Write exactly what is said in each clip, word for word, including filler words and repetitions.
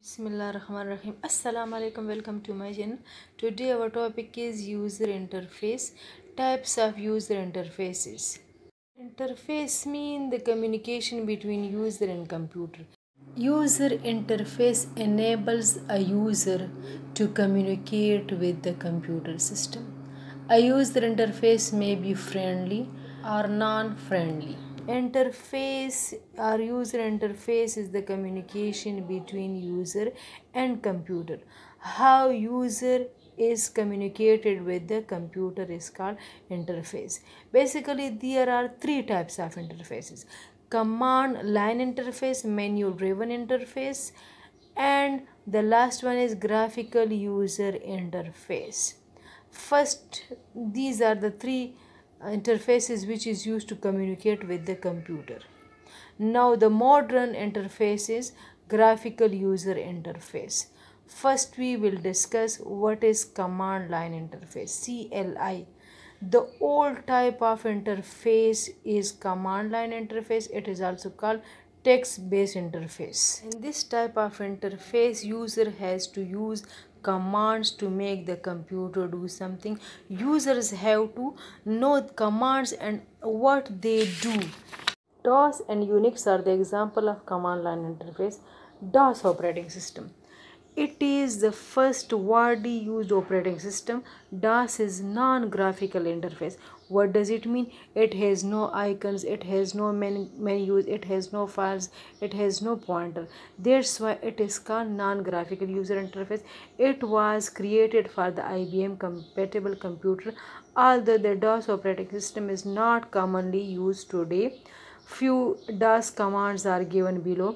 Bismillahirrahmanirrahim. Assalamu alaikum. Welcome to my channel. Today our topic is user interface. Types of user interfaces. Interface mean the communication between user and computer. User interface enables a user to communicate with the computer system. A user interface may be friendly or non-friendly. Interface or user interface is the communication between user and computer. How user is communicated with the computer is called interface. Basically, there are three types of interfaces: command line interface, menu driven interface, and the last one is graphical user interface. First, these are the three interfaces which is used to communicate with the computer. Now the modern interface is graphical user interface. First we will discuss what is command line interface, C L I. The old type of interface is command line interface. It is also called text based interface. In this type of interface, user has to use commands to make the computer do something. Users have to know commands and what they do. DOS and Unix are the example of command line interface. DOS operating system. It is the first widely used operating system. DOS is non-graphical interface. What does it mean? It has no icons, it has no men menus, it has no files, it has no pointer. That's why it is called non-graphical user interface. It was created for the I B M compatible computer. Although the DOS operating system is not commonly used today, few DOS commands are given below: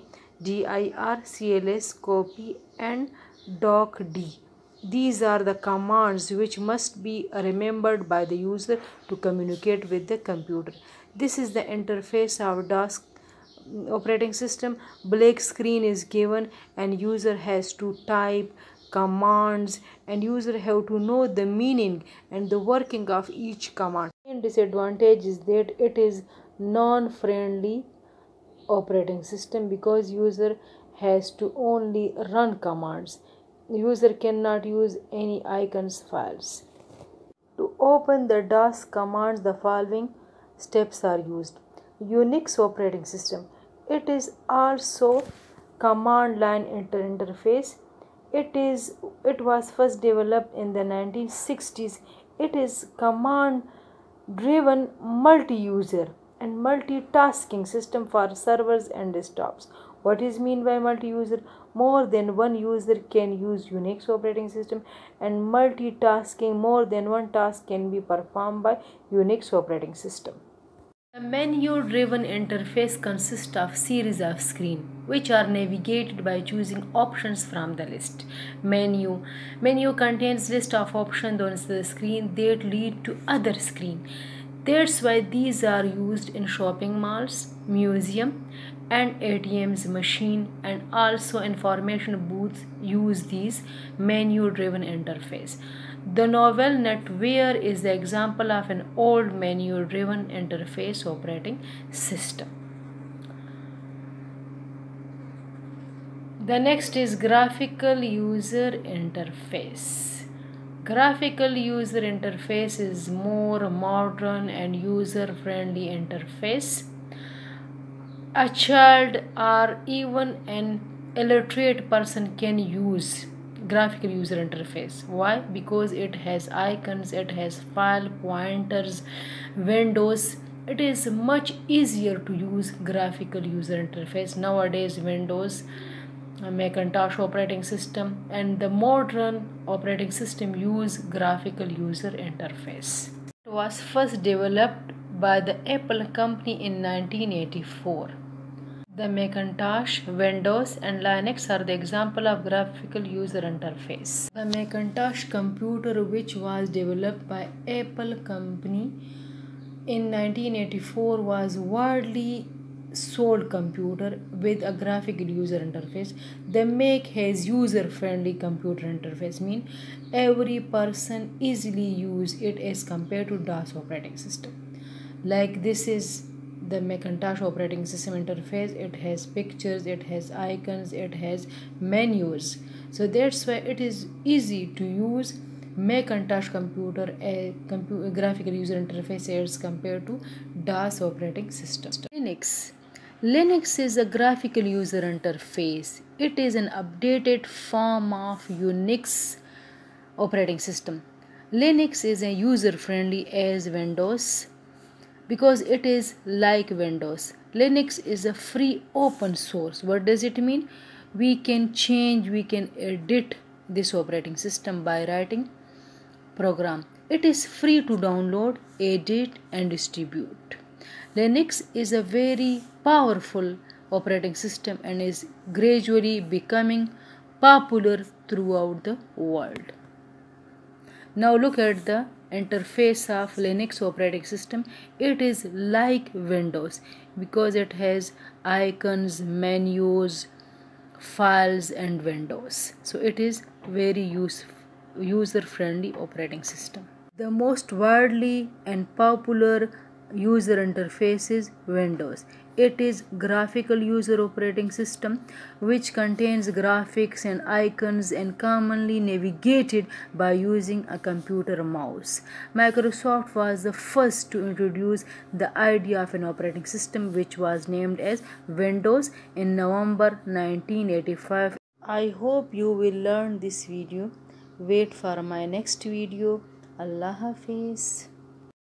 dir, cls, copy, and docd. These are the commands which must be remembered by the user to communicate with the computer. This is the interface of DOS operating system. Black screen is given and user has to type commands, and user have to know the meaning and the working of each command. Main disadvantage is that it is non-friendly operating system because user has to only run commands. User cannot use any icons files. To open the DOS commands, the following steps are used. Unix operating system. It is also command line inter interface. It is it was first developed in the nineteen sixties. It is command driven multi-user and multitasking system for servers and desktops. What is mean by multi-user? More than one user can use Unix operating system, and multitasking, more than one task can be performed by Unix operating system. A menu-driven interface consists of series of screens which are navigated by choosing options from the list. Menu menu contains list of options on the screen that lead to other screen. That's why these are used in shopping malls, museum, and A T Ms machine, and also information booths use these menu-driven interface. The novel NetWare is the example of an old menu-driven interface operating system. The next is graphical user interface. Graphical user interface is more modern and user-friendly interface. A child or even an illiterate person can use graphical user interface. Why? Because it has icons, it has file pointers, windows. It is much easier to use graphical user interface. Nowadays, Windows, Macintosh operating system, and the modern operating system use graphical user interface. It was first developed by the Apple company in nineteen eighty-four. The Macintosh, Windows, and Linux are the example of graphical user interface. The Macintosh computer, which was developed by Apple company in nineteen eighty-four, was widely sold computer with a graphical user interface. The Mac has user-friendly computer interface, mean every person easily use it as compared to DOS operating system. Like this is the Macintosh operating system interface. It has pictures, it has icons, it has menus. So that's why it is easy to use Macintosh computer a computer graphical user interface as compared to DOS operating system. Linux. Linux is a graphical user interface. It is an updated form of Unix operating system. Linux is a user friendly as Windows because it is like Windows. Linux is a free open source. What does it mean? We can change, we can edit this operating system by writing program. It is free to download, edit and distribute. Linux is a very powerful operating system and is gradually becoming popular throughout the world. Now look at the interface of Linux operating system. It is like Windows because it has icons, menus, files and windows. So it is very useful user friendly operating system. The most widely and popular user interface is Windows. It is graphical user operating system which contains graphics and icons and commonly navigated by using a computer mouse. Microsoft was the first to introduce the idea of an operating system which was named as Windows in November nineteen eighty-five. I hope you will learn this video. Wait for my next video. Allah Hafiz.